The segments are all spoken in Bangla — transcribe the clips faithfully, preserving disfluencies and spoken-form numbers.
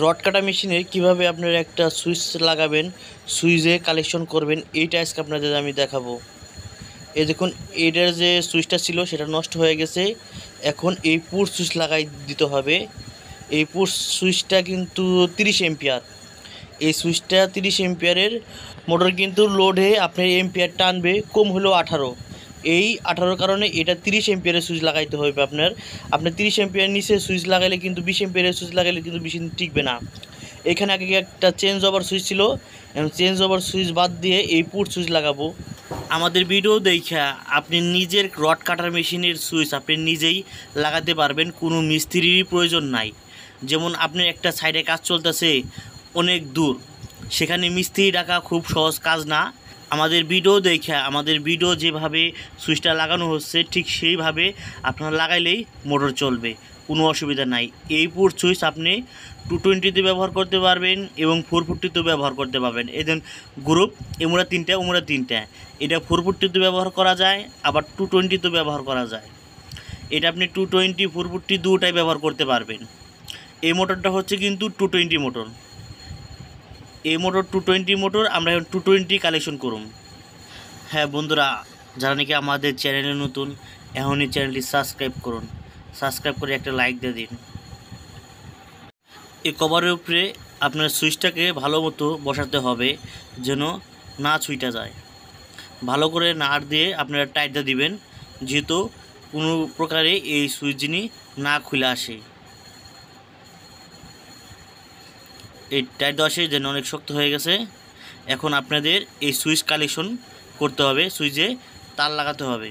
রড কাটা মেশিনে কিভাবে আপনারা একটা সুইচ লাগাবেন, সুইচে কালেকশন করবেন, এইটা আজকে আপনাদের আমি দেখাবো। এই দেখুন, এটার যে সুইচটা ছিল সেটা নষ্ট হয়ে গেছে। এখন এই পুশ সুইচ লাগাই দিতে হবে। এই পুশ সুইচটা কিন্তু তিরিশ এম্পিয়ার। এই সুইচটা তিরিশ এম্পিয়ারের মোটর, কিন্তু লোডে আপনার এম্পিয়ার টানবে কম হলেও আঠারো। এই আঠারোর কারণে এটা তিরিশ এম্পিয়ারের সুইচ লাগাইতে হবে আপনার। আপনার তিরিশ এম্পিয়ার নিচে সুইচ লাগাইলে কিন্তু বিশ এম্পিয়ারের সুইচ লাগাইলে কিন্তু বেশি দিন টিকবে না। এখানে আগে একটা চেঞ্জ ওভার সুইচ ছিল, চেঞ্জ ওভার সুইচ বাদ দিয়ে এই পুট সুইচ লাগাবো। আমাদের ভিডিও দেখা আপনি নিজের রড কাটার মেশিনের সুইচ আপনি নিজেই লাগাতে পারবেন, কোনো মিস্ত্রির প্রয়োজন নাই। যেমন আপনি একটা সাইডে কাজ চলতেছে অনেক দূর, সেখানে মিস্ত্রি ডাকা খুব সহজ কাজ না। আমাদের ভিডিও দেখে আমাদের ভিডিও যেভাবে সুইচটা লাগানো হচ্ছে ঠিক সেইভাবে আপনারা লাগাইলেই মোটর চলবে, কোনো অসুবিধা নাই। এই পুট সুইচ আপনি টু টোয়েন্টিতে ব্যবহার করতে পারবেন এবং ফোর ফোরটিতেও ব্যবহার করতে পারবেন। এই দেন গ্রুপ এমুরা তিনটা উমরা তিনটা, এটা ফোর ফোরটিতে ব্যবহার করা যায়, আবার টু টোয়েন্টিতেও ব্যবহার করা যায়। এটা আপনি টু টোয়েন্টি ফোর ফোরটি দুটাই ব্যবহার করতে পারবেন। এই মোটরটা হচ্ছে কিন্তু টু টোয়েন্টি মোটর। এই মোটর টু টোয়েন্টি মোটর আমরা এখন টু টোয়েন্টি কালেকশন করুন। হ্যাঁ বন্ধুরা, যারা নাকি আমাদের চ্যানেলে নতুন, এখনই চ্যানেলটি সাবস্ক্রাইব করুন। সাবস্ক্রাইব করে একটা লাইক দিয়ে দিন। এই কভারের উপরে আপনার সুইচটাকে ভালো মতো বসাতে হবে যেন না ছুঁইটা যায়। ভালো করে নাট দিয়ে আপনারা টাইট দিয়ে দিবেন, যেহেতু কোনো প্রকারে এই সুইচ যিনি না খুলে আসে। এই টাইট দেওয়া আসে যেন অনেক শক্ত হয়ে গেছে। এখন আপনাদের এই সুইচ কালেকশন করতে হবে, সুইচে তার লাগাতে হবে।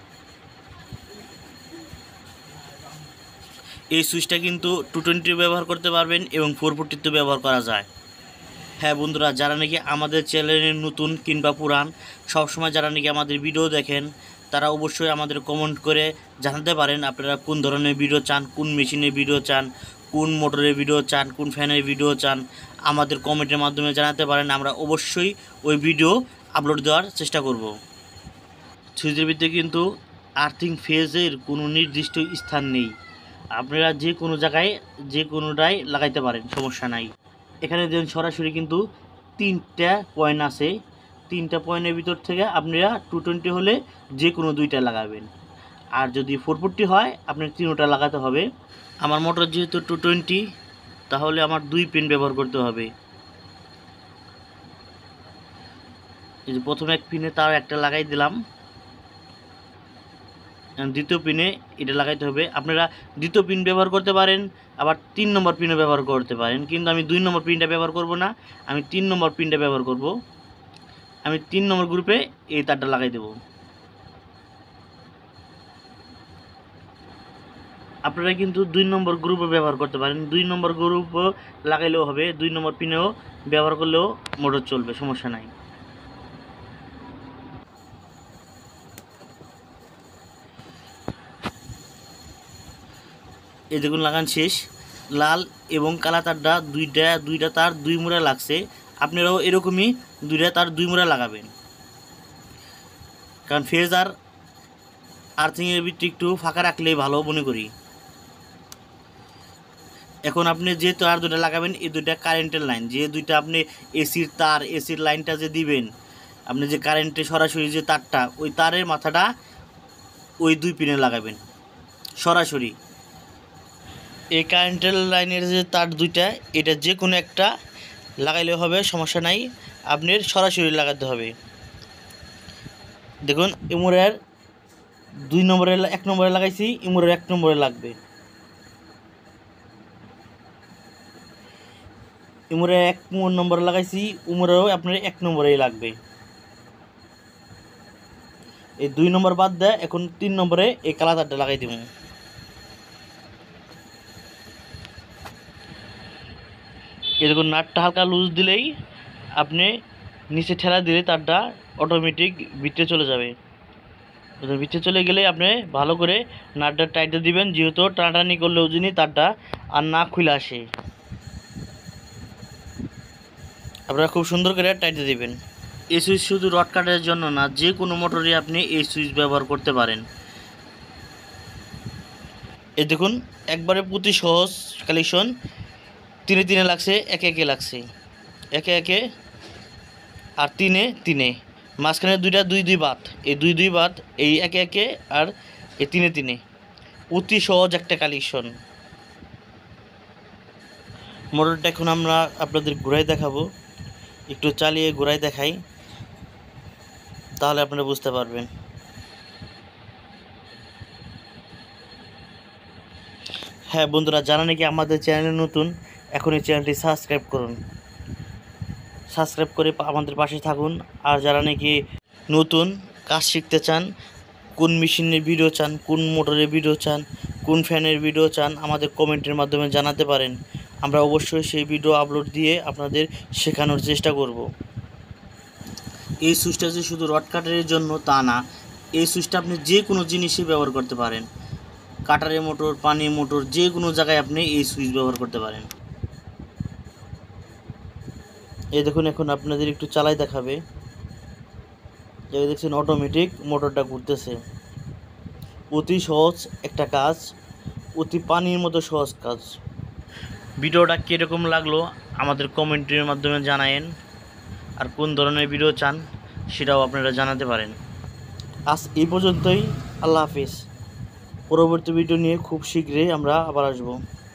এই সুইচটা কিন্তু টু টোয়েন্টি ব্যবহার করতে পারবেন এবং ফোর ফোরটিতে ব্যবহার করা যায়। হ্যাঁ বন্ধুরা, যারা নাকি আমাদের চ্যানেলে নতুন কিংবা পুরান, সবসময় যারা নাকি আমাদের ভিডিও দেখেন, তারা অবশ্যই আমাদের কমেন্ট করে জানাতে পারেন আপনারা কোন ধরনের ভিডিও চান, কোন মেশিনের ভিডিও চান, কোন মোটরের ভিডিও চান, কোন ফ্যানের ভিডিও চান। আমাদের কমেন্টের মাধ্যমে জানাতে পারেন, আমরা অবশ্যই ওই ভিডিও আপলোড দেওয়ার চেষ্টা করব। সুইচের ভিতরে কিন্তু আর্থিং ফেজের কোনো নির্দিষ্ট স্থান নেই, আপনারা যে কোনো জায়গায় যে কোনোটাই লাগাইতে পারেন, সমস্যা নাই। এখানে দেখুন সরাসরি কিন্তু তিনটা পয়েন্ট আছে। তিনটা পয়েন্টের ভিতর থেকে আপনারা টু টোয়েন্টি হলে যে কোনো দুইটা লাগাবেন, আর যদি ফোর ফোরটি হয় আপনার তিনোটা লাগাতে হবে। আমার মোটর যেহেতু টু টোয়েন্টি, তাহলে আমার দুই পিন ব্যবহার করতে হবে। এই যে প্রথমে এক পিনে তার একটা লাগাই দিলাম, দ্বিতীয় পিনে এটা লাগাইতে হবে। আপনারা দ্বিতীয় পিন ব্যবহার করতে পারেন, আবার তিন নম্বর পিনও ব্যবহার করতে পারেন, কিন্তু আমি দুই নম্বর পিনটা ব্যবহার করব না, আমি তিন নম্বর পিনটা ব্যবহার করব। আমি তিন নম্বর গ্রুপে এই তারটা লাগাই দেব। আপনারা কিন্তু দুই নম্বর গ্রুপও ব্যবহার করতে পারেন, দুই নম্বর গ্রুপও লাগাইলেও হবে, দুই নম্বর পিনেও ব্যবহার করলেও মোটর চলবে, সমস্যা নাই। এই দেখুন লাগান শেষ। লাল এবং কালা তারটা দুইটা দুইটা তার দুই মুড়া লাগছে। আপনারাও এরকমই দুইটা তার দুই মুড়া লাগাবেন, কারণ ফেজ আর আর্থিংয়ের ভিতরে একটু ফাঁকা রাখলেই ভালো মনে করি। এখন আপনি যে তার দুটা লাগাবেন, এই দুইটা কারেন্টের লাইন, যে দুইটা আপনি এসির তার, এসির লাইনটা যে দিবেন, আপনি যে কারেন্টে সরাসরি যে তারটা, ওই তারের মাথাটা ওই দুই পিনে লাগাবেন সরাসরি। এই কারেন্টের লাইনের যে তার দুইটা, এটা যে কোনো একটা লাগাইলে হবে, সমস্যা নাই। আপনার সরাসরি লাগাতে হবে। দেখুন ইমুরের দুই নম্বরে এক নম্বরে লাগাইছি, ইমুরের এক নম্বরে লাগবে। ইমুরের এক নম্বরে লাগাইছি, উমরেও আপনার এক নম্বরেই লাগবে। এই দুই নম্বর বাদ দেয়, এখন তিন নম্বরে এই কালা তারটা লাগাই দিব। এই দেখুন নাটটা হালকা লুজ দিলেই আপনি নিচে ঠেলা দিলে তারটা অটোমেটিক ভিতরে চলে যাবে। ভিতরে চলে গেলে আপনি ভালো করে নাটটা টাইটে দিবেন, যেহেতু টানাটানি করলেও যিনি তারটা আর না খুলে আসে। আপনারা খুব সুন্দর করে টাইটে দিবেন। এই সুইচ শুধু রড কাটার জন্য না, যে কোনো মোটরে আপনি এই সুইচ ব্যবহার করতে পারেন। এই দেখুন একবারে প্রতি সহজ কালেকশন। তিনে তিনে লাগছে, একে একে লাগছে, একে একে, আর তিনে তিনে, মাঝখানে দুইটা দুই দুই বাদ, এই দুই দুই বাদ, এই একে একে আর এই তিনে তিনে। অতি সহজ একটা কালেকশন। মোটরটা এখন আমরা আপনাদের ঘুরাই দেখাবো, একটু চালিয়ে ঘুরাই দেখাই, তাহলে আপনারা বুঝতে পারবেন। হ্যাঁ বন্ধুরা, যারা নাকি আমাদের চ্যানেলে নতুন, এখন এই চ্যানেলটি সাবস্ক্রাইব করুন, সাবস্ক্রাইব করে আমাদের পাশে থাকুন। আর যারা নাকি নতুন কাজ শিখতে চান, কোন মেশিনের ভিডিও চান, কোন মোটরের ভিডিও চান, কোন ফ্যানের ভিডিও চান, আমাদের কমেন্টের মাধ্যমে জানাতে পারেন। আমরা অবশ্যই সেই ভিডিও আপলোড দিয়ে আপনাদের শেখানোর চেষ্টা করব। এই সুইচটা যে শুধু রড কাটারের জন্য তা না, এই সুইচটা আপনি যে কোনো জিনিসে ব্যবহার করতে পারেন। কাটারের মোটর, পানি মোটর, যে কোনো জায়গায় আপনি এই সুইচ ব্যবহার করতে পারেন। এই দেখুন, এখন আপনাদের একটু চালাই দেখাবে। এই দেখছেন অটোমেটিক মোটরটা ঘুরতেছে। অতি সহজ একটা কাজ, অতি পানির মতো সহজ কাজ। ভিডিওটা কীরকম লাগলো আমাদের কমেন্টের মাধ্যমে জানায়েন, আর কোন ধরনের ভিডিও চান সেটাও আপনারা জানাতে পারেন। আজ এই পর্যন্তই, আল্লাহ হাফিজ। পরবর্তী ভিডিও নিয়ে খুব শীঘ্রই আমরা আবার আসবো।